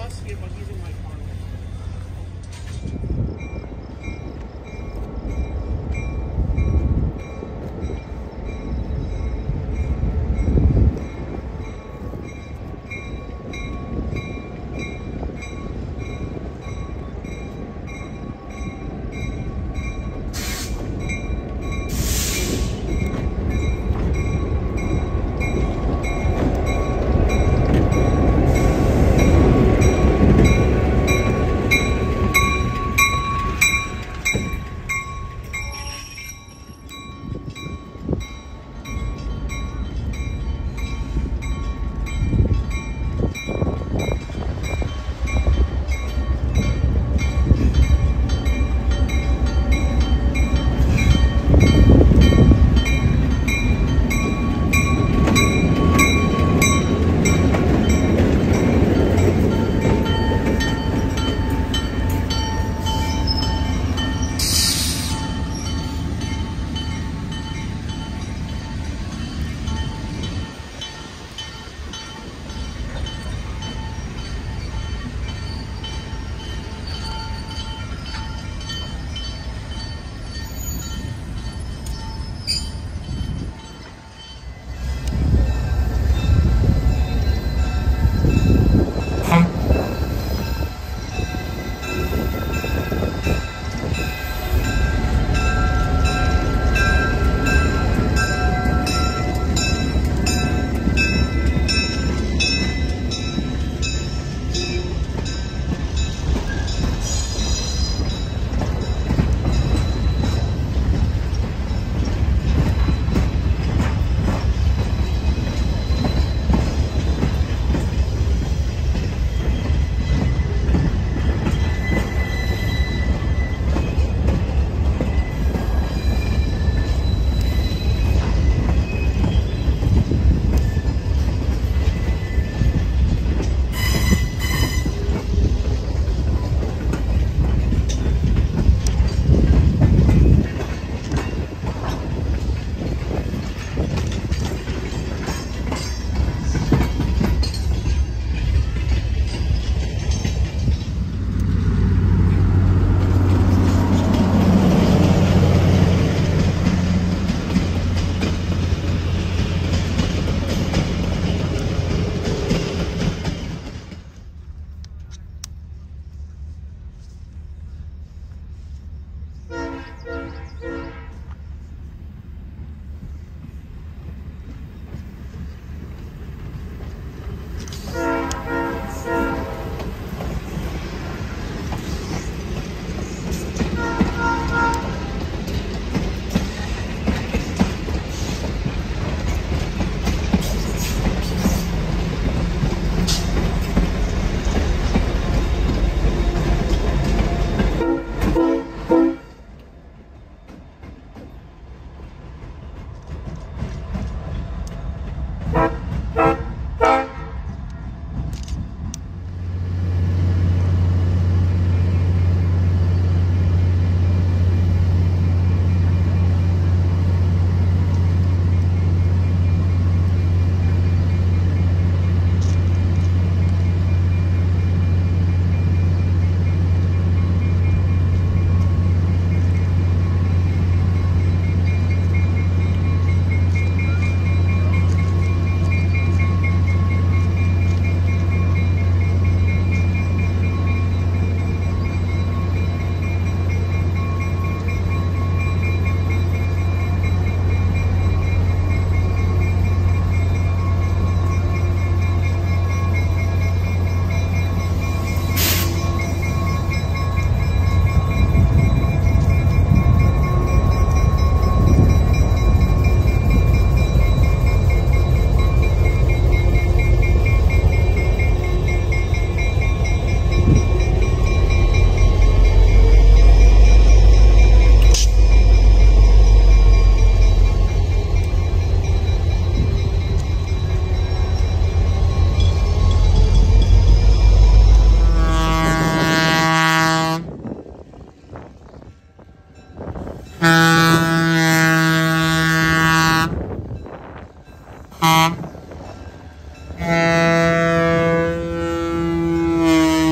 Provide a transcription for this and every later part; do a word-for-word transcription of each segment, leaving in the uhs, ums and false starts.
plus if I'm using my car. Uh...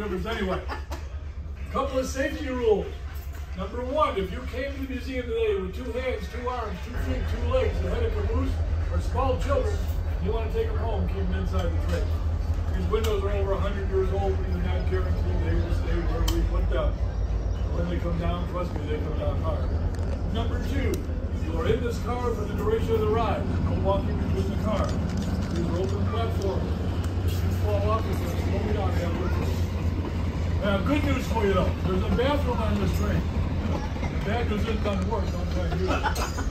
kilometers anyway. Couple of safety rules. Number one, if you came to the museum today with two hands, two arms, two feet, two legs, a head of caboose, or small children, you want to take them home, keep them inside the tray. These windows are over one hundred years old, we do not guarantee they will stay where we put them. When they come down, trust me, they come down hard. Number two, you are in this car for the duration of the ride. No walking between the car. These are open platforms. If you fall off, it's going to slow me down afterwards. Now, good news for you though. There's a bathroom on this train. The bad news is it doesn't work. Don't try to use it.